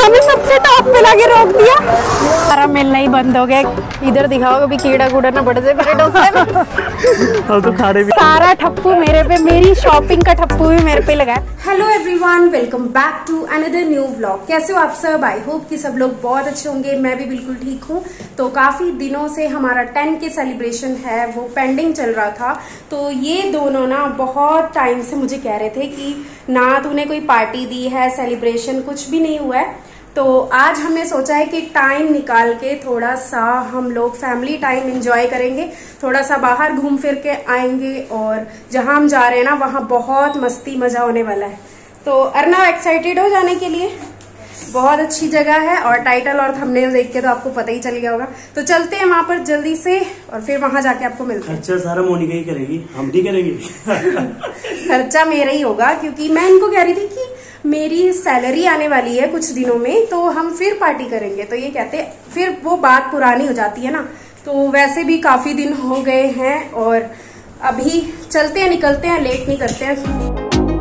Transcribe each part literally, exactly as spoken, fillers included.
हमें सबसे टॉप पे लाके रोक दिया। सारा मिलना ही बंद हो गया। इधर दिखाओ कभी कीड़ा कूड़ा ना बढ़ जाए मेरे डोसे में। तो खाने भी सारा ठप्पू मेरे पे, मेरी शॉपिंग का ठप्पू भी मेरे पे लगा है। Hello everyone, welcome back to another new vlog. कैसे हो आप सब? आई होप कि सब लोग बहुत अच्छे होंगे। मैं भी बिल्कुल ठीक हूँ। तो काफी दिनों से हमारा टेन के सेलिब्रेशन है वो पेंडिंग चल रहा था। तो ये दोनों ना बहुत टाइम से मुझे कह रहे थे कि ना तूने कोई पार्टी दी है, सेलिब्रेशन कुछ भी नहीं हुआ है। तो आज हमने सोचा है कि टाइम निकाल के थोड़ा सा हम लोग फैमिली टाइम एंजॉय करेंगे, थोड़ा सा बाहर घूम फिर के आएंगे और जहां हम जा रहे हैं ना वहां बहुत मस्ती मजा होने वाला है। तो अर्नव एक्साइटेड हो जाने के लिए? बहुत अच्छी जगह है और टाइटल और थंबनेल देख के तो आपको पता ही चल गया होगा। तो चलते हैं वहां पर जल्दी से और फिर वहां जाके आपको मिलते हैं। खर्चा सारा मोनिका ही करेगी, हम नहीं करेंगे। खर्चा मेरा ही होगा क्योंकि मैं इनको कह रही थी कि मेरी सैलरी आने वाली है कुछ दिनों में, तो हम फिर पार्टी करेंगे। तो ये कहते फिर वो बात पुरानी हो जाती है ना। तो वैसे भी काफी दिन हो गए हैं और अभी चलते हैं, निकलते हैं, लेट नहीं करते हैं।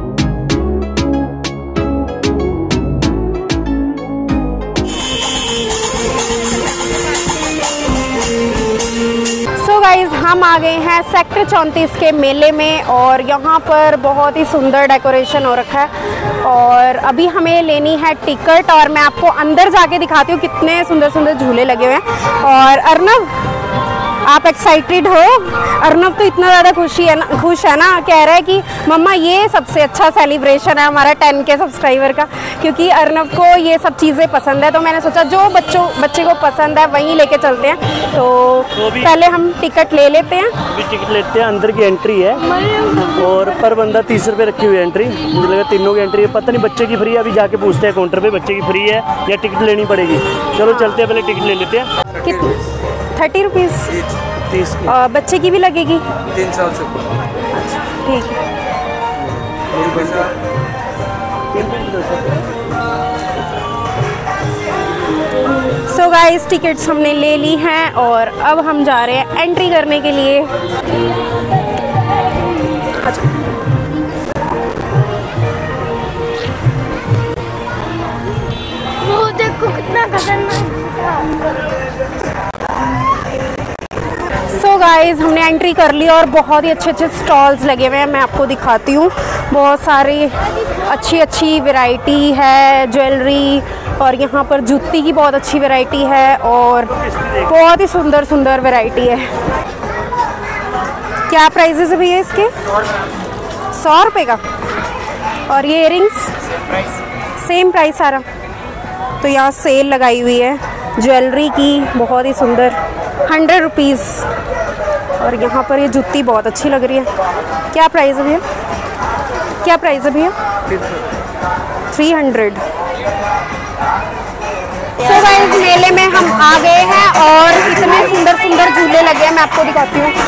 गाइज हम आ गए हैं सेक्टर चौंतीस के मेले में और यहाँ पर बहुत ही सुंदर डेकोरेशन हो रखा है और अभी हमें लेनी है टिकट और मैं आपको अंदर जाके दिखाती हूँ कितने सुंदर सुंदर झूले लगे हुए हैं। और अर्नव, आप एक्साइटेड हो? अर्नव तो इतना ज़्यादा खुशी है ना, खुश है ना, कह रहा है कि मम्मा ये सबसे अच्छा सेलिब्रेशन है हमारा टेन के सब्सक्राइबर का, क्योंकि अर्नव को ये सब चीज़ें पसंद है। तो मैंने सोचा जो बच्चों बच्चे को पसंद है वहीं लेके चलते हैं। तो, तो पहले हम टिकट ले लेते हैं। अभी टिकट लेते हैं। अंदर की एंट्री है और पर बंदा तीस रुपये रखी हुई है एंट्री। मुझे लगा तीनों की एंट्री है, पता नहीं बच्चे की फ्री है। अभी जाके पूछते हैं काउंटर पे बच्चे की फ्री है या टिकट लेनी पड़ेगी। चलो चलते हैं, पहले टिकट ले लेते हैं। कितनी? थर्टी रुपीज़ तीस। बच्चे की भी लगेगी तीन साल से। अच्छा ठीक है। सो गाइस टिकट्स हमने ले ली हैं और अब हम जा रहे हैं एंट्री करने के लिए। अच्छा वो देखो कितना खतरनाक। सो गाइज हमने एंट्री कर ली और बहुत ही अच्छे अच्छे स्टॉल्स लगे हुए हैं। मैं आपको दिखाती हूँ, बहुत सारी अच्छी अच्छी वैरायटी है, ज्वेलरी और यहाँ पर जूती की बहुत अच्छी वैरायटी है और बहुत ही सुंदर सुंदर वैरायटी है। क्या प्राइसेस है भैया इसके? सौ रुपये का। और ये इयरिंग्स सेम प्राइस सारा। तो यहाँ सेल लगाई हुई है ज्वेलरी की, बहुत ही सुंदर, हंड्रेड रुपीज़। और यहाँ पर ये जूती बहुत अच्छी लग रही है। क्या प्राइस है भैया? क्या प्राइस है भैया? Three hundred. सो गाइस मेले में हम आ गए हैं और इतने सुंदर सुंदर झूले लगे हैं, मैं आपको दिखाती हूँ।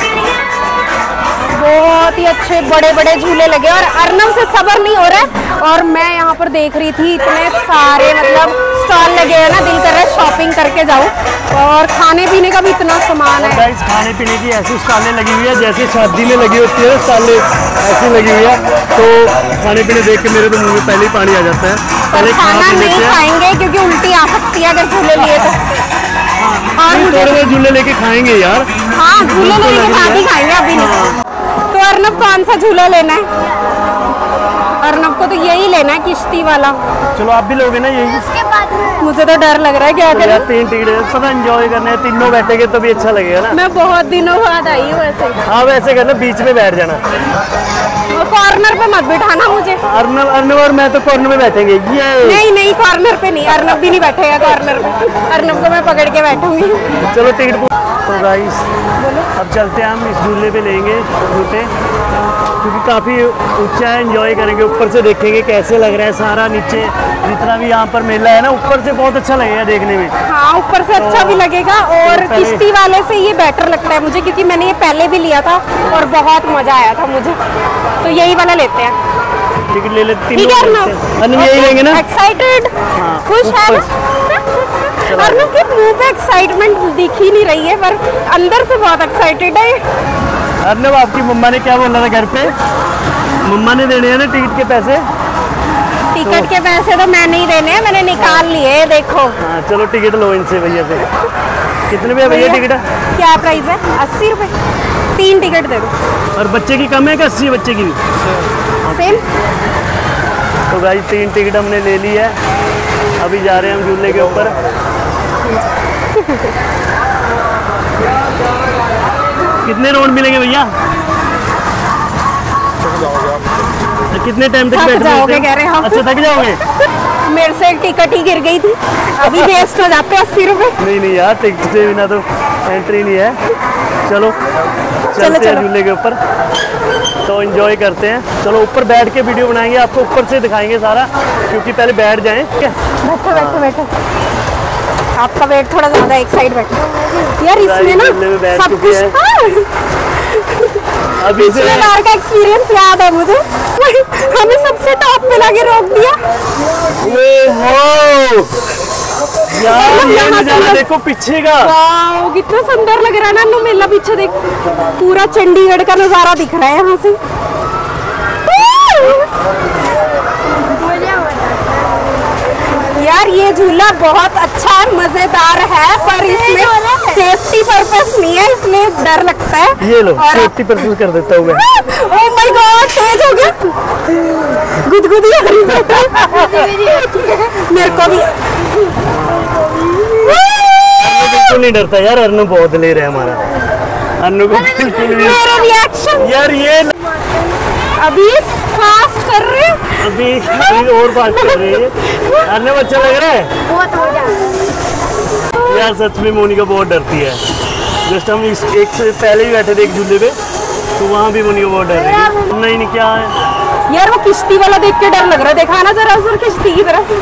बहुत ही अच्छे बड़े बड़े झूले लगे और अर्नव से सब्र नहीं हो रहा है। और मैं यहाँ पर देख रही थी इतने सारे मतलब स्टॉल लगे हैं ना, दिल कर रहा है शॉपिंग करके जाऊँ। और खाने पीने का भी इतना सामान है। गाइस खाने पीने की ऐसी स्टॉलें लगी हुई है जैसे शादी में लगी होती है स्टॉलें, ऐसी लगी हुई है। तो खाने पीने देख के मेरे तो मुंह में पहले ही पानी आ जाता है। पहले खाना नहीं खाएंगे क्योंकि उल्टी आ सकती है अगर झूले लिए तो। हाँ मुझे झूले लेके खाएंगे यार। हाँ झूले लेने के बाद ही खाएंगे, अभी नहीं। तो अर्नव कौन सा झूला लेना है? अर्नव को तो यही लेना है, किश्ती वाला। चलो आप भी लोगे ना यही? मुझे तो डर लग रहा है क्या करें। तीन टिकट पता एंजॉय करने हैं, तीनों बैठेंगे तो भी अच्छा लगेगा ना। मैं बहुत दिनों बाद आई हूँ वैसे। हाँ वैसे करना, बीच में बैठ जाना, कॉर्नर पे मत बिठाना मुझे। अर्नव अर्नव और मैं तो कॉर्नर में बैठेंगे। ये नहीं नहीं कॉर्नर पे नहीं, अर्नव भी नहीं बैठेगा कॉर्नर पे। अर्नव को मैं पकड़ के बैठूंगी। चलो टिकट। तो गाइस अब चलते हैं, हम इस झूले पे लेंगे जूते क्योंकि काफ़ी ऊंचा है, एंजॉय करेंगे। ऊपर से देखेंगे कैसे लग रहा है सारा, नीचे जितना भी यहाँ पर मेला है ना, ऊपर से बहुत अच्छा लगेगा देखने में। हाँ ऊपर से तो अच्छा भी लगेगा और किश्ती वाले से ये बेटर लगता है मुझे, क्योंकि मैंने ये पहले भी लिया था और बहुत मजा आया था मुझे। तो यही वाला लेते हैं। टिकट ले लेते ठीक है अर्नव, यही लेंगे ना। एक्साइटेड, खुश है ना? अर्नव के मुंह पे एक्साइटमेंट दिख ही नहीं रही है पर अंदर से बहुत एक्साइटेड है। अर्नव आपकी मम्मा ने क्या बोला था घर पे? मम्मा ने देने हैं ना टिकट के पैसे। टिकट के पैसे तो मैंने ही देने हैं, मैंने निकाल लिए देखो। हाँ चलो टिकट लो इनसे भैया से। कितने में भैया टिकट? क्या प्राइस है? अस्सी रुपए तीन टिकट दे दो। और बच्चे की कम है कि अस्सी बच्चे की भी सेम? तो गाइस तीन टिकट हमने ले ली है, अभी जा रहे हैं हम झूले के ऊपर। कितने राउंड मिलेंगे भैया? कितने टाइम तक बैठ जाओगे कह रहे हैं हम? अच्छा थक जाओगे? मेरे से एक टिकट ही गिर गई थी, अभी वेस्ट हो जाते हैं अस्सी रुपए। नहीं नहीं यार, टिकट के बिना तो एंट्री नहीं है। चलो चलते हैं झूले के ऊपर, तो एंजॉय करते हैं। चलो ऊपर बैठ के वीडियो बनाएंगे, आपको ऊपर से दिखाएंगे सारा, क्योंकि पहले बैठ जाएं। क्या बैठो बैठो बैठो, आपका वेट थोड़ा ज्यादा, एक साइड बैठो यार। इसमें ना सब कुछ, अभी पिछले बार का एक्सपीरियंस याद है मुझे, हमें सबसे टॉप पे लाके रोक दिया। यार ये नजारा देखो पीछे का, वाह कितना सुंदर लग रहा है ना। नो मेला पीछे देख, पूरा चंडीगढ़ का नजारा दिख रहा है यहाँ से। यार ये झूला बहुत अच्छा मजेदार है, पर इसमें सेफ्टी पर्पस नहीं है, इसलिए डर लगता है। ये लो सेफ्टी पर्पस कर देता हूँ मैं। ओह माय गॉड, तेज हो गया, गुदगुदी आ रही है मेरे को भी। बिल्कुल नहीं डरता यार, अर्नब बहुत ले रहा है हमारा। अर्नब को बिल्कुल भी मेरा रिएक्शन यार, ये अभी फास्ट कर रहे हैं, अभी अभी और बात कर रही है। अर्नब अच्छा लग रहा है बहुत हो जाए यार, सच में मोनिका बहुत डरती है। जस्ट हम इस एक से पहले ही बैठे थे एक झूले पे, तो वहाँ भी मोनिका बहुत डर रही है। नहीं नहीं क्या है यार, वो किश्ती वाला देख के डर लग रहा है, देखा ना जरा उधर किश्ती की तरफ।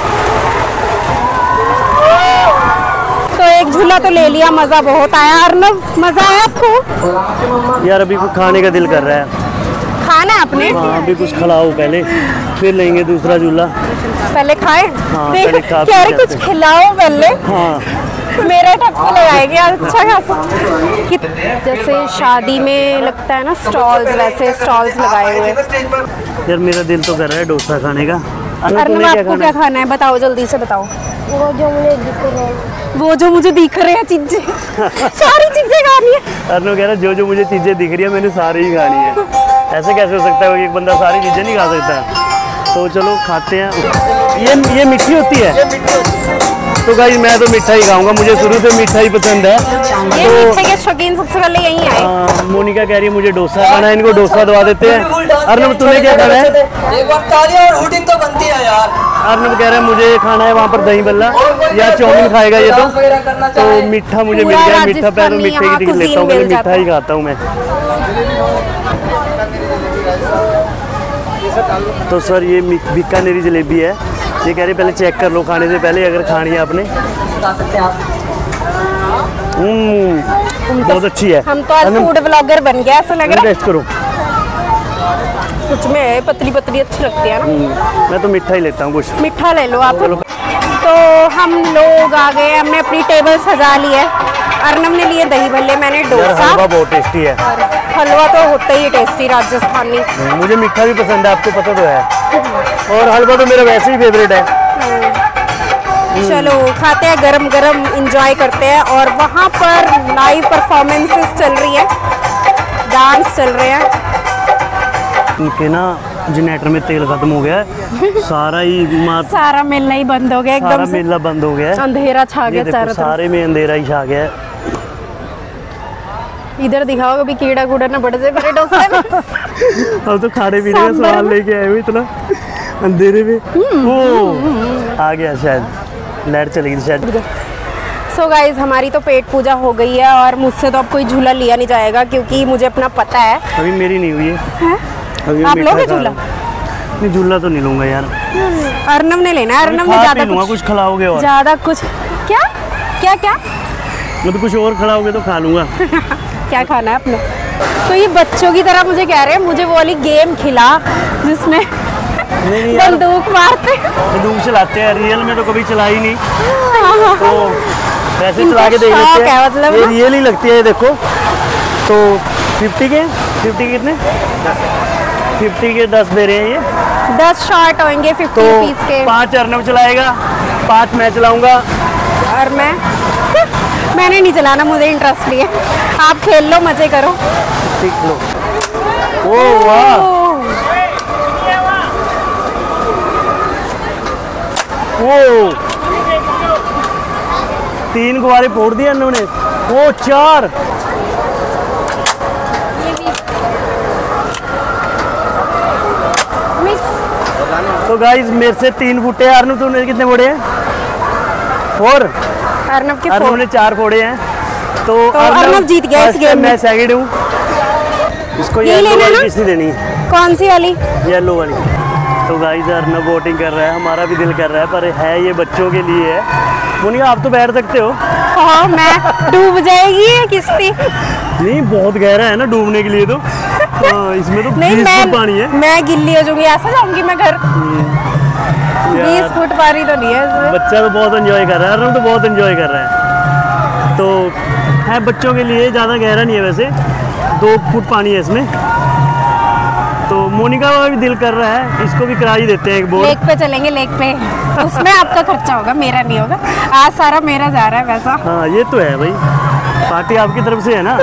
तो एक झूला तो ले लिया, मजा बहुत आया। अर्नब मजा आया आपको? यार अभी कुछ खाने का दिल कर रहा है। खाना है आपने? हाँ अभी कुछ खिलाओ पहले, फिर लेंगे दूसरा झूला। पहले खाए? हाँ, देख पहले खा कह रहे कुछ खिलाओ पहले। हाँ मेरा टप्पू लगाएंगे अच्छा खासा। जैसे शादी में लगता है ना स्टॉल्स, वैसे स्टॉल्स लगाए हुए। यार मेरा दिल तो कर रहा है डोसा खाने का। अर्नब आपको क्या खाना है बताओ, जल्दी से बताओ। वो जो मुझे दिख रहा है, वो जो मुझे दिख रहे हैं चीजें सारी चीजें खानी है। अर्नब कह रहा है जो जो मुझे चीजें दिख रही है मैंने सारी ही खानी है। ऐसे कैसे हो सकता है कि एक बंदा सारी चीजें नहीं खा सकता? तो चलो खाते हैं। ये ये मीठी होती है? तो गाइस मैं तो मीठा ही खाऊंगा, मुझे शुरू से मीठा ही पसंद है। ये तो मीठे के शौकीन सबसे पहले यहीं आए। आ, मोनिका कह रही है मुझे डोसा खाना है, इनको डोसा दवा देते हैं। अर्नब तुम्हें क्या खाना है? एक बार तालियां और हुटिंग तो बनती है यार। अर्नब कह रहा है मुझे खाना है वहाँ पर दही बल्ला या चाउमीन खाएगा ये तो। तो मीठा मुझे मिल गया, मीठा पहले तो मीठे की टिकट लेता हूँ, मैं मीठा ही खाता हूँ मैं। तो सर ये बीकानेरी जलेबी है, ये कह रहे पहले चेक कर लो खाने से पहले, अगर खानी है आपने। हम्म बहुत अच्छी है। हम तो आज फूड ब्लॉगर बन गया ऐसा लग रहा है। टेस्ट करो, कुछ में पतली पतली अच्छी लगती है ना। मैं तो मीठा ही लेता हूँ कुछ। मीठा ले लो आप। तो हम लोग आ गए, हमने अपनी टेबल सजा ली है। अर्नब ने लिए दही भल्ले, मैंने डोसा। हलवा बहुत टेस्टी है। हलवा तो होता ही टेस्टी राजस्थानी। मुझे मीठा भी पसंद है, आपको पता तो है। और हलवा तो मेरा वैसे ही फेवरेट है। चलो खाते हैं, गरम गरम एंजॉय करते हैं। और वहाँ पर लाइव परफॉर्मेंसेस चल रही है, डांस चल रहे हैं। उनके ना जनरेटर में तेल खत्म हो गया है, सारा ही मार सारा मेला ही बंद हो गया एकदम सारा से। मेला बंद हो गया है, अंधेरा छा ये गया देखो चारों तरफ। सारे में अंधेरा ही छा गया है। इधर दिखाओ कभी कीड़ा कूड़ा ना बढ़ जाए मेरे डोसे में। अब तो खाने पीने का सामान लेके आए हुए इतना अंधेरे में। ओ आ गया शायद, लाइट चली गई शायद। सो गाइज हमारी तो पेट पूजा हो गई है, और मुझसे तो अब कोई झूला लिया नहीं जाएगा, क्योंकि मुझे अपना पता है। अभी मेरी नहीं हुई है, है? अभी आप लोगे झूला? नहीं झूला तो नहीं लूंगा यार। अर्नब ने लेना है, अर्नब ने ज्यादा कुछ, कुछ खिलाओगे और ज्यादा कुछ क्या क्या क्या मैं तो कुछ और खिलाओगे तो खा लूंगा। क्या खाना है अपने? तो ये बच्चों की तरह मुझे कह रहे हैं मुझे वो वाली गेम खिला जिसमें नहीं नहीं यार, बंदूक मारते बंदूक चलाते हैं, रियल में तो कभी चलाई नहीं, तो वैसे चला के देख लेते हैं। मतलब ये रियल ही लगती है, ये देखो। तो फिफ्टी के फिफ्टी कितने फिफ्टी के दस दे रहे हैं ये। दस शॉट होंगे फिफ्टी तो रुपीज के। पाँच अर्नब चलाएगा, पाँच मैं चलाऊंगा। और मैं मैंने नहीं चलाना, मुझे इंटरेस्ट नहीं है। आप खेल लो, मजे करो। सीख लो। ओ वाह, ओ तीन गुब्बारे फोड़ दिए इन्होंने। ओ चार। तो गाइस मेरे से तीन फुटे, अर्नब तूने कितने फोड़े हैं? फोर। अर्नब के अर्नब फोर। ने चार फोड़े हैं। तो, तो अर्नब जीत गया इस गेम में। मैं सेकंड हूँ। इसको ये येलो लेना वाली ना? किसने देनी? कौन सी वाली? येलो वाली। तो गाइस अर्नब वोटिंग कर रहा है, हमारा भी दिल कर रहा है, पर है ये बच्चों के लिए है। मुनिया आप तो बैठ सकते हो। हाँ, मैं डूब जाएगी ये किश्ती। नहीं बहुत गहरा है ना डूबने के लिए तो। हाँ, इसमें तो नहीं, बीस मैं फुट पानी है। मैं गिल्ली हो जाऊंगी, ऐसा जाऊंगी मैं घर। बीस यार, फुट पानी तो नहीं है इसमें। बच्चा तो बहुत एंजॉय कर रहा है, अर्नब तो बहुत एंजॉय कर रहा है। तो है बच्चों के लिए, ज़्यादा गहरा नहीं है वैसे, दो फुट पानी है इसमें। तो मोनिका का भी दिल कर रहा है, इसको भी करा ही देते हैं एक बोर्ड। लेक पे चलेंगे, लेक पे। उसमें आपका खर्चा होगा, मेरा नहीं होगा। आज सारा मेरा जा रहा है पैसा। हाँ ये तो है भाई, पार्टी आपकी तरफ से है ना।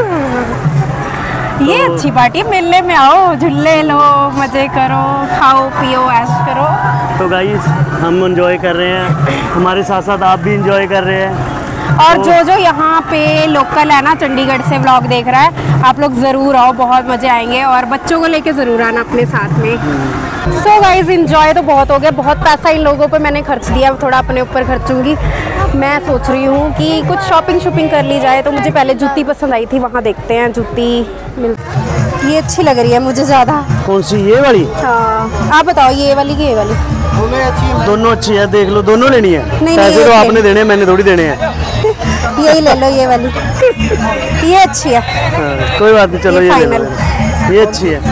ये तो- अच्छी पार्टी है, मेले में आओ, झूले लो, मजे करो, खाओ पियो, ऐश करो। तो गाइस हम एंजॉय कर रहे हैं, हमारे साथ साथ आप भी एंजॉय कर रहे हैं। और जो जो यहाँ पे लोकल है ना, चंडीगढ़ से व्लॉग देख रहा है, आप लोग ज़रूर आओ, बहुत मज़े आएंगे। और बच्चों को लेके ज़रूर आना अपने साथ में। सो गाइज इंजॉय तो बहुत हो गया, बहुत पैसा इन लोगों पे मैंने खर्च दिया, अब थोड़ा अपने ऊपर खर्चूंगी। मैं सोच रही हूँ कि कुछ शॉपिंग शॉपिंग कर ली जाए। तो मुझे पहले जूती पसंद आई थी, वहाँ देखते हैं जूती मिल। ये अच्छी लग रही है मुझे ज़्यादा। कौन सी, ये वाली? हाँ आप बताओ, ये वाली कि ये वाली? दोनों अच्छी है, देख लो, दोनों लेनी है। नहीं, पैसे ये तो ले। आपने देने हैं, मैंने थोड़ी देने हैं। यही ले लो, ये वाली। ये अच्छी है। हाँ, कोई बात नहीं, चलो ये ये ले final। लो। ये अच्छी है।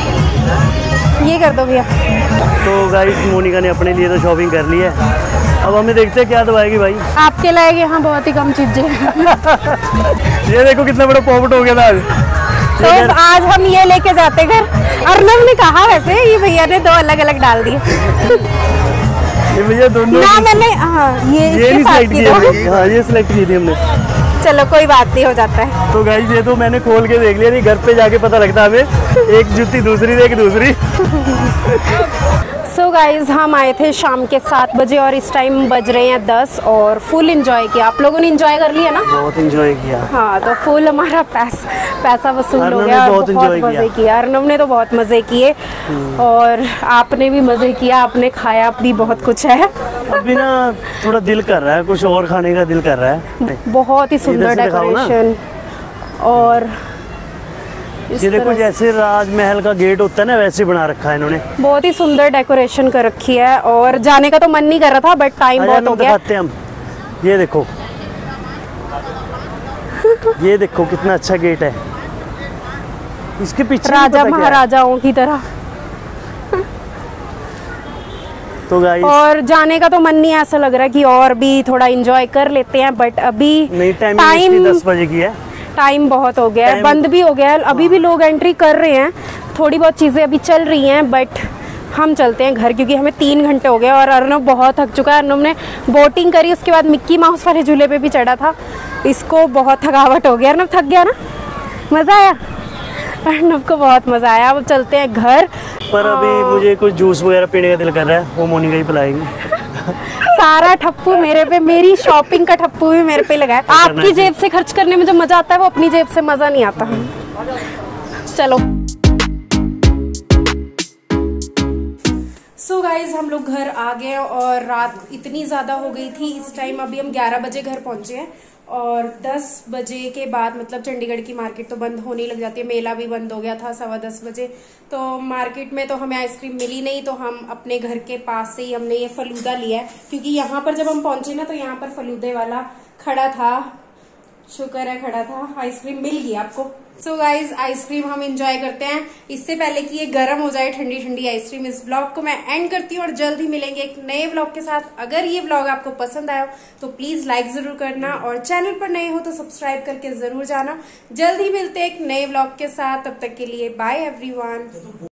ये कर दो भैया। तो गाइस मोनिका ने अपने लिए तो शॉपिंग कर ली है, अब हमें देखते हैं क्या दवाएगी भाई। आपके लायक यहाँ बहुत ही कम चीजें। ये देखो कितना बड़ा पॉपट हो गया था आज। तो आज हम ये लेके जाते घर। अर्नब ने कहा वैसे, ये भैया ने दो अलग अलग डाल दिए। ये भैया दोनों ना मैंने, हाँ ये ये इसके नहीं साथ सिलेक्ट की किया दो। हमने। हाँ ये सिलेक्ट की थी हमने। चलो कोई बात नहीं, हो जाता है। तो गाइस ये तो मैंने खोल के देख लिया, नहीं घर पे जाके पता लगता हमें, एक जूती दूसरी एक दूसरी। सो so गाइज हम आए थे शाम के सात बजे और इस टाइम बज रहे हैं दस, और फुल एंजॉय किया। आप लोगों ने एंजॉय कर लिया ना? बहुत एंजॉय किया। हाँ तो फुल हमारा पैस, पैसा वसूल हो अर्नब गया ने और बहुत बहुत enjoy मज़े किया। अर्नब ने तो बहुत मज़े किए और आपने भी मज़े किया, आपने खाया भी बहुत कुछ है। अभी ना थोड़ा दिल कर रहा है, कुछ और खाने का दिल कर रहा है। बहुत ही सुंदर इधर से दिखाओ ना। डेकोरेशन। और इस ये देखो तरह से जैसे राजमहल का गेट होता है ना, वैसे बना रखा है इन्होंने। बहुत ही सुंदर डेकोरेशन कर रखी है और जाने का तो मन नहीं कर रहा था, बट टाइम बहुत हो गया। दिखाते हैं हम। ये देखो ये देखो कितना अच्छा गेट है, इसके पीछे नहीं राजा पता क्या है। महाराजाओं की तरह। तो गाइस और जाने का तो मन नहीं, ऐसा लग रहा है कि और भी थोड़ा एंजॉय कर लेते हैं, बट अभी नहीं, टाइम टाइम दस बजे की है। टाइम बहुत हो गया है, टाइम- बंद भी हो गया है, अभी भी लोग एंट्री कर रहे हैं, थोड़ी बहुत चीज़ें अभी चल रही हैं, बट हम चलते हैं घर क्योंकि हमें तीन घंटे हो गए और अर्नब बहुत थक चुका है। अर्नब ने बोटिंग करी, उसके बाद मिक्की माउस वाले झूले पे भी चढ़ा था, इसको बहुत थकावट हो गया। अर्नब थक गया ना? मज़ा आया? अर्नब को बहुत मज़ा आया। अब चलते हैं घर। पर अभी मुझे कुछ जूस वगैरह पीने का दिल कर रहा है, वो मोनिका ही पिलाएगी। सारा ठप्पू मेरे पे, मेरी शॉपिंग का ठप्पू भी मेरे पे लगा है। आपकी जेब से खर्च करने में जो मजा आता है वो अपनी जेब से मजा नहीं आता। चलो सो so गाइज हम लोग घर आ गए और रात इतनी ज्यादा हो गई थी। इस टाइम अभी हम ग्यारह बजे घर पहुंचे हैं और दस बजे के बाद मतलब चंडीगढ़ की मार्केट तो बंद होने लग जाती है, मेला भी बंद हो गया था सवा दस बजे। तो मार्केट में तो हमें आइसक्रीम मिली नहीं, तो हम अपने घर के पास से ही हमने ये फलूदा लिया है क्योंकि यहाँ पर जब हम पहुंचे ना तो यहाँ पर फलूदे वाला खड़ा था, शुक्र है खड़ा था, आइसक्रीम मिल गई आपको। सो गाइज आइसक्रीम हम एंजॉय करते हैं। इससे पहले कि ये गर्म हो जाए ठंडी ठंडी आइसक्रीम, इस ब्लॉग को मैं एंड करती हूँ और जल्द ही मिलेंगे एक नए ब्लॉग के साथ। अगर ये ब्लॉग आपको पसंद आया तो प्लीज लाइक जरूर करना और चैनल पर नए हो तो सब्सक्राइब करके जरूर जाना। जल्द ही मिलते हैं एक नए ब्लॉग के साथ, तब तक के लिए बाय एवरीवन।